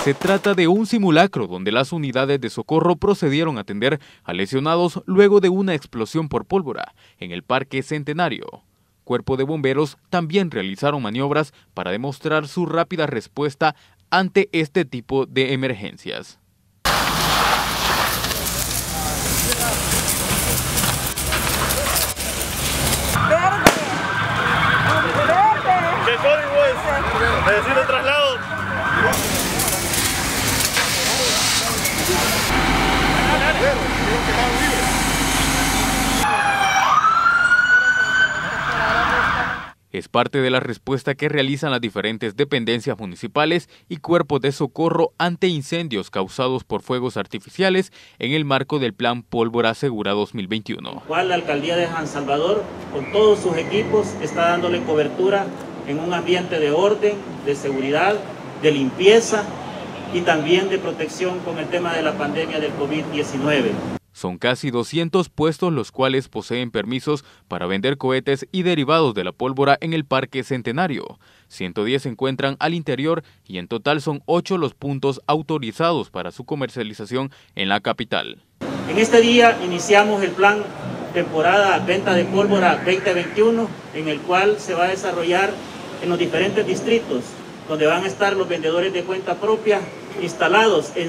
Se trata de un simulacro donde las unidades de socorro procedieron a atender a lesionados luego de una explosión por pólvora en el Parque Centenario. Cuerpo de Bomberos también realizaron maniobras para demostrar su rápida respuesta ante este tipo de emergencias. ¿Qué código es? Necesito traslado. Es parte de la respuesta que realizan las diferentes dependencias municipales y cuerpos de socorro ante incendios causados por fuegos artificiales en el marco del Plan Pólvora Segura 2021. La Alcaldía de San Salvador, con todos sus equipos, está dándole cobertura en un ambiente de orden, de seguridad, de limpieza y también de protección con el tema de la pandemia del COVID-19. Son casi 200 puestos los cuales poseen permisos para vender cohetes y derivados de la pólvora en el Parque Centenario. 110 se encuentran al interior y en total son 8 los puntos autorizados para su comercialización en la capital. En este día iniciamos el plan temporada venta de pólvora 2021, en el cual se va a desarrollar en los diferentes distritos, donde van a estar los vendedores de cuenta propia instalados en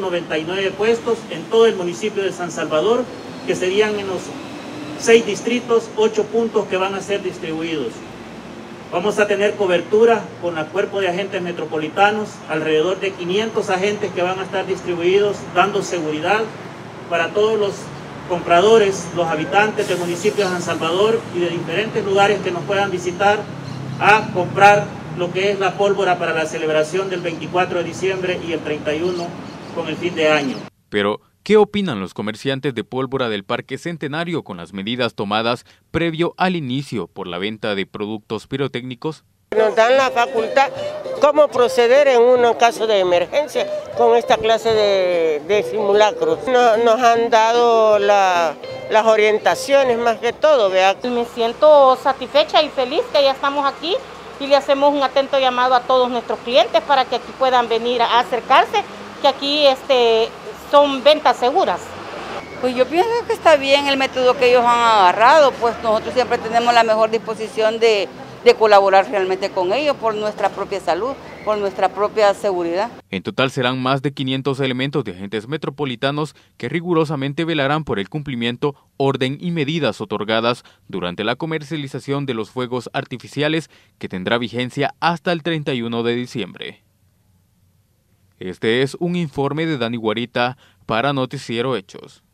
199 puestos en todo el municipio de San Salvador, que serían en los 6 distritos, 8 puntos que van a ser distribuidos. Vamos a tener cobertura con el cuerpo de agentes metropolitanos, alrededor de 500 agentes que van a estar distribuidos, dando seguridad para todos los compradores, los habitantes del municipio de San Salvador y de diferentes lugares que nos puedan visitar a comprar lo que es la pólvora para la celebración del 24 de diciembre y el 31 con el fin de año. Pero, ¿qué opinan los comerciantes de pólvora del Parque Centenario con las medidas tomadas previo al inicio por la venta de productos pirotécnicos? Nos dan la facultad cómo proceder en un caso de emergencia con esta clase de simulacros. Nos han dado las orientaciones más que todo, ¿vea? Me siento satisfecha y feliz que ya estamos aquí y le hacemos un atento llamado a todos nuestros clientes para que aquí puedan venir a acercarse, que aquí son ventas seguras. Pues yo pienso que está bien el método que ellos han agarrado, pues nosotros siempre tenemos la mejor disposición de colaborar realmente con ellos por nuestra propia salud, por nuestra propia seguridad. En total serán más de 500 elementos de agentes metropolitanos que rigurosamente velarán por el cumplimiento, orden y medidas otorgadas durante la comercialización de los fuegos artificiales que tendrá vigencia hasta el 31 de diciembre. Este es un informe de Dani Guarita para Noticiero Hechos.